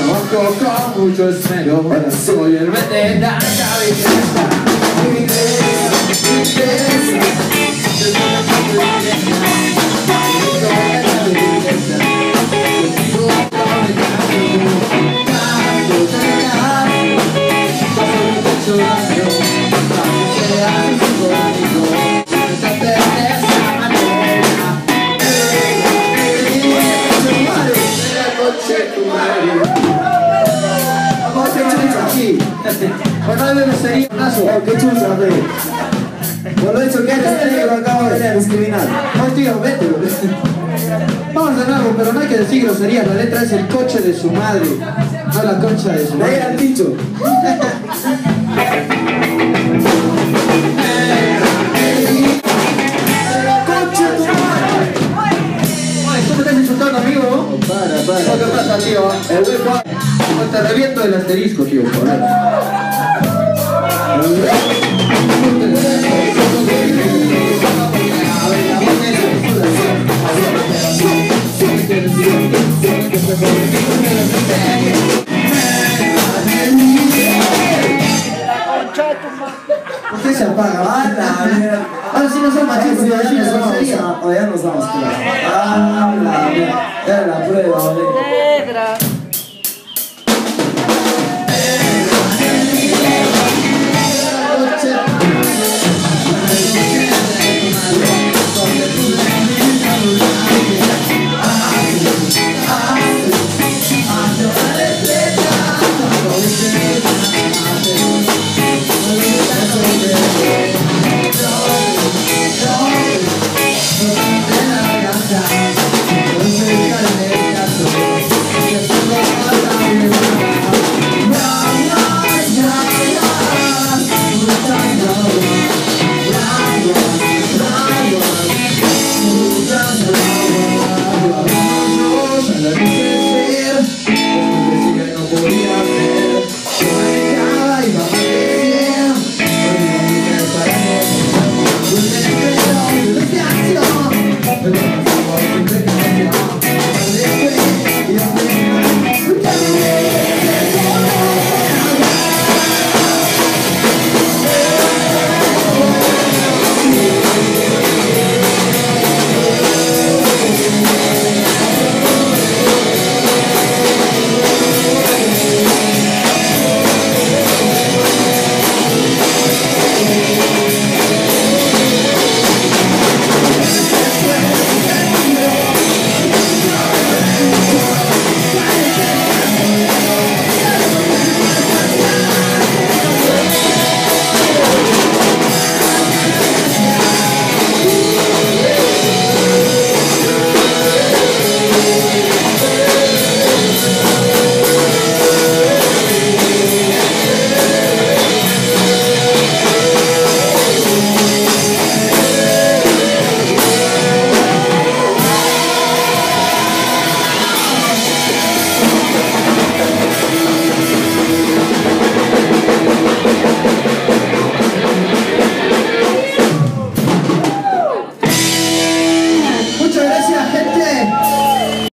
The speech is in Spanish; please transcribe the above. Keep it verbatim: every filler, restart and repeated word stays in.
trabajo con mucho esmero. Ahora soy el veterano de belleza. Bueno, no me sería un aso. Oh, qué chucha, rey. Por lo hecho que eres negro, acabo de ser discriminado. No, tío, vete. Vamos de nuevo, pero no hay que decir groserías. La letra es el coche de su madre, no la concha de su madre. Ahí han dicho. ¡Concha de tu madre! Ay, ¿tú me estás insultando, amigo? Oh, para, para. ¿Qué pasa, tío? El güey Juan. No, te reviento el asterisco, tío. Por ahí. Usted se apaga. Ah, la mierda. Ahora sí no son machistas, Ya ya nos no vamos. sería. Ah, ya nos vamos. Ah, la mierda. Era la prueba, ¿vale?